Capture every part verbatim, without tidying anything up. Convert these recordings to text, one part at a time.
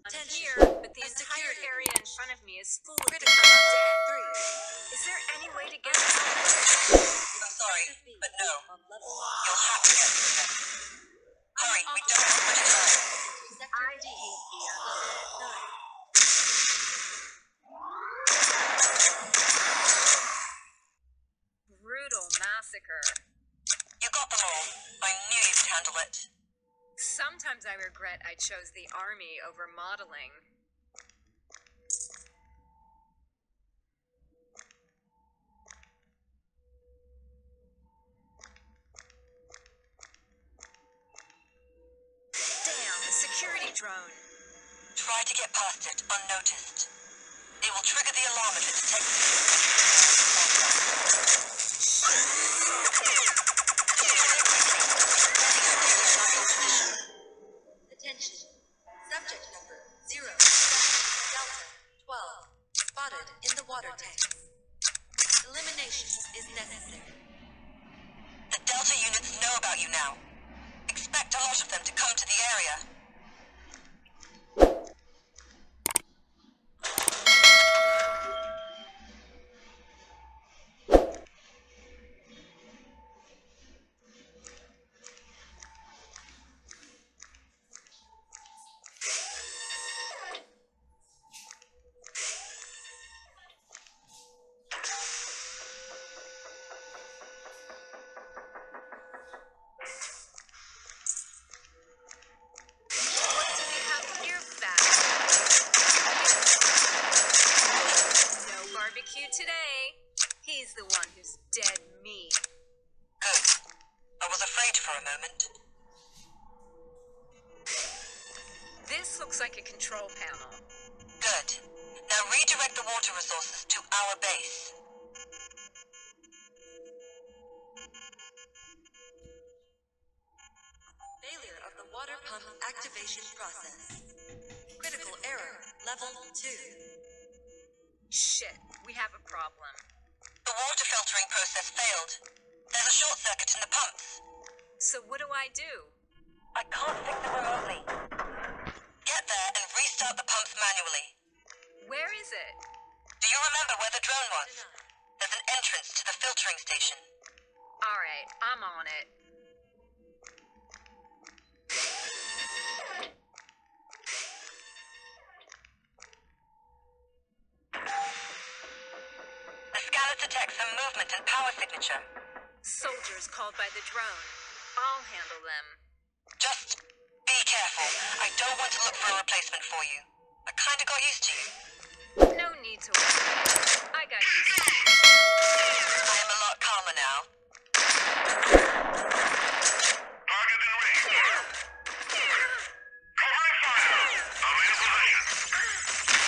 I'm Attention. here, but the A entire security area in breach. front of me is full of Critical undead. level three. Is there any way to get out? I'm sorry, but no. You'll have to get through them. Hurry, we don't have much time. Sector I D. hate the Level undead. nine. Brutal massacre. You got them all. I knew you'd handle it. Sometimes I regret I chose the army over modeling. Damn, a security drone. Try to get past it unnoticed. It will trigger the alarm if it detects Attention. Subject number zero. Delta twelve. Spotted in the water tanks. Elimination is necessary. The Delta units know about you now. Expect a lot of them to come to the area. What do we have here, fat? No barbecue today. He's the one who's dead meat. Good. I was afraid for a moment. This looks like a control panel. Good. Now redirect the water resources to our base. Failure of the water pump activation process. Critical error level two. Shit, we have a problem. The water filtering process failed. There's a short circuit in the pumps. So what do I do? I can't fix it remotely. Get there and restart the pumps manually. Where is it? Do you remember where the drone was? There's an entrance to the filtering station. Alright, I'm on it. The scanner detects some movement and power signature. Soldiers called by the drone. I'll handle them. Just be careful. I don't want to look for a replacement for you. I kinda got used to you. No need to worry. I got used to it. I am a lot calmer now. Target in range. Covering fire. I'm in position.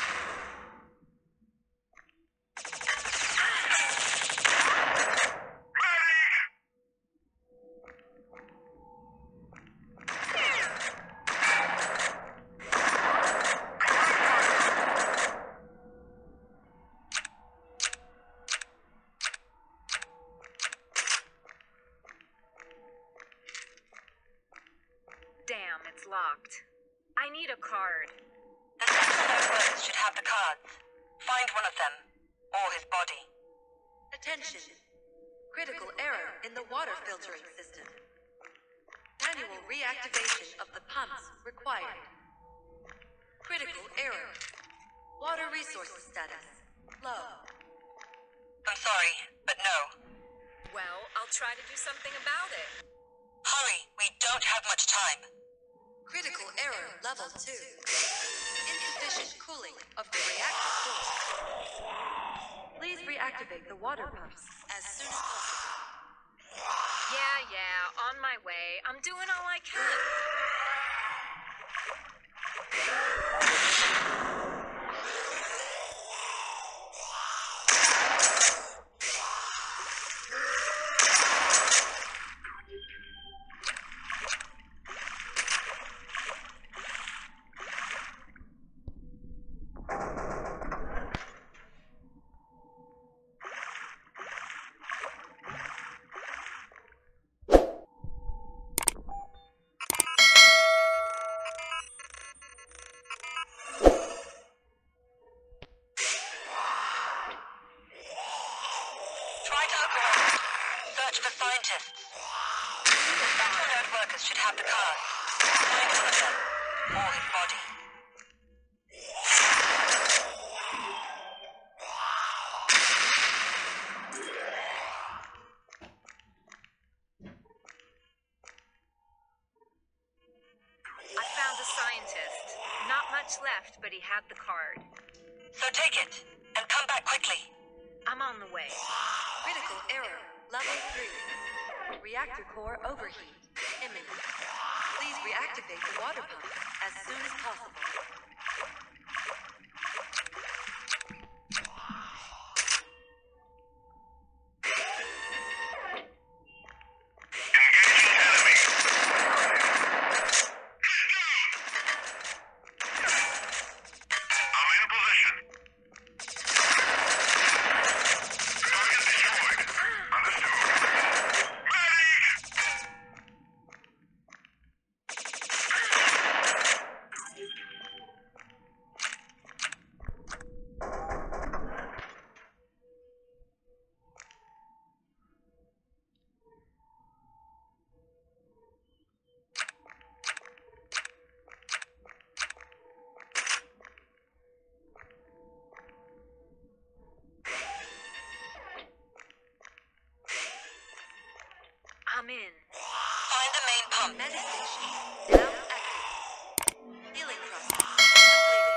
Damn, it's locked. I need a card. The sentinel birds should have the cards. Find one of them. Or his body. Attention. Critical error in the water filtering system. Manual reactivation of the pumps required. Critical error. Water resources status low. I'm sorry, but no. Well, I'll try to do something about it. Hurry, we don't have much time. Critical error level two. Insufficient cooling of the reactor core. Please reactivate the water pumps as soon as possible. Yeah, yeah, on my way. I'm doing all I can. or his body. I found a scientist. Not much left, but he had the card. So take it, and come back quickly. I'm on the way. Critical error. Level three. Reactor core overheat. Imminent. Please reactivate the water pump as soon as possible. I'm in. Find the main pump. Medication. Now active. Healing process completed.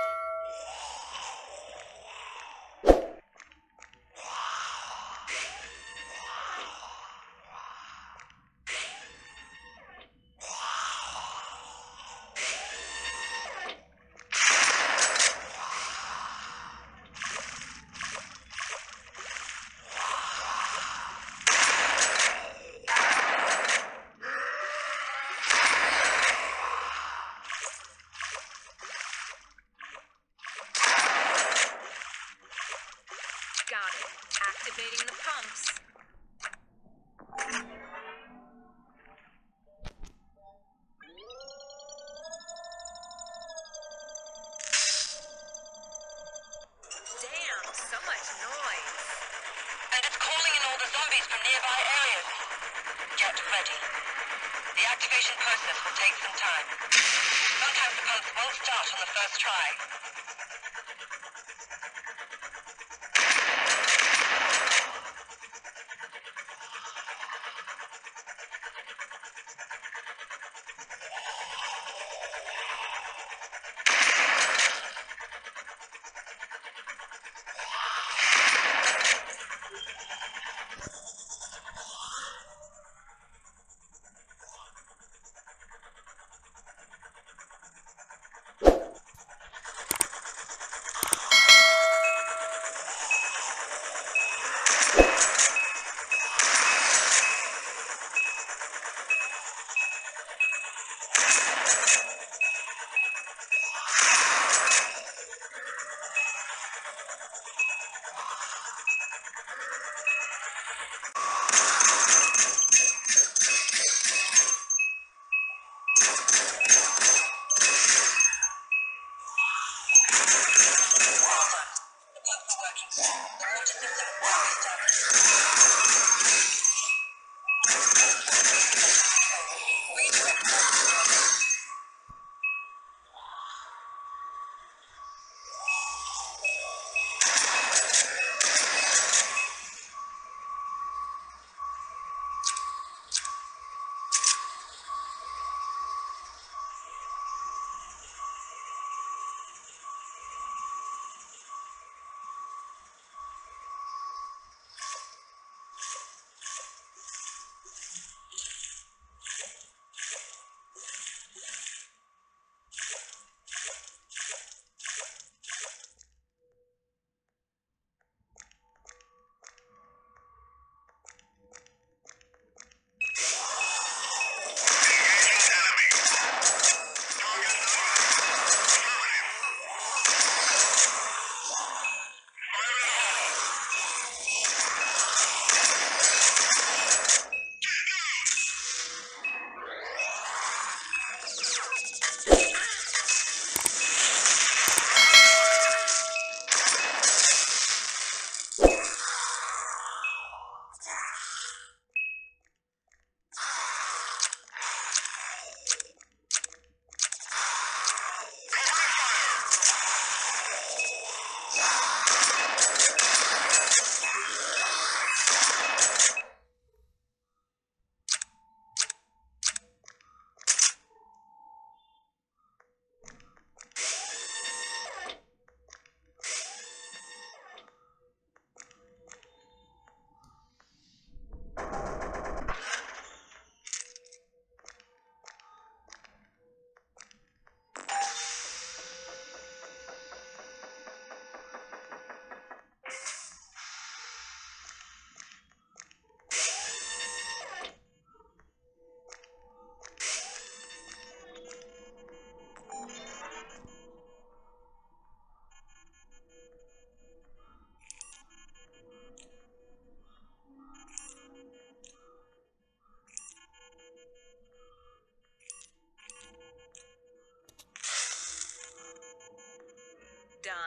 Got it. Activating the pumps. Damn, so much noise. And it's calling in all the zombies from nearby areas. Get ready. The activation process will take some time. Sometimes the pumps won't start on the first try.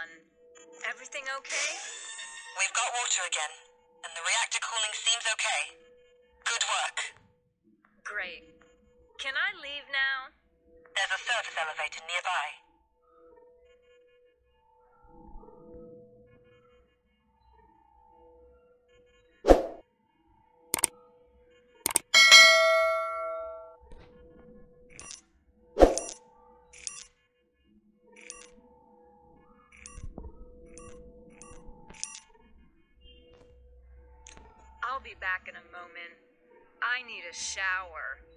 done. Everything okay? We've got water again, and the reactor cooling seems okay. Good work. Great. Can I leave now? There's a service elevator nearby. I'll be back in a moment. I need a shower.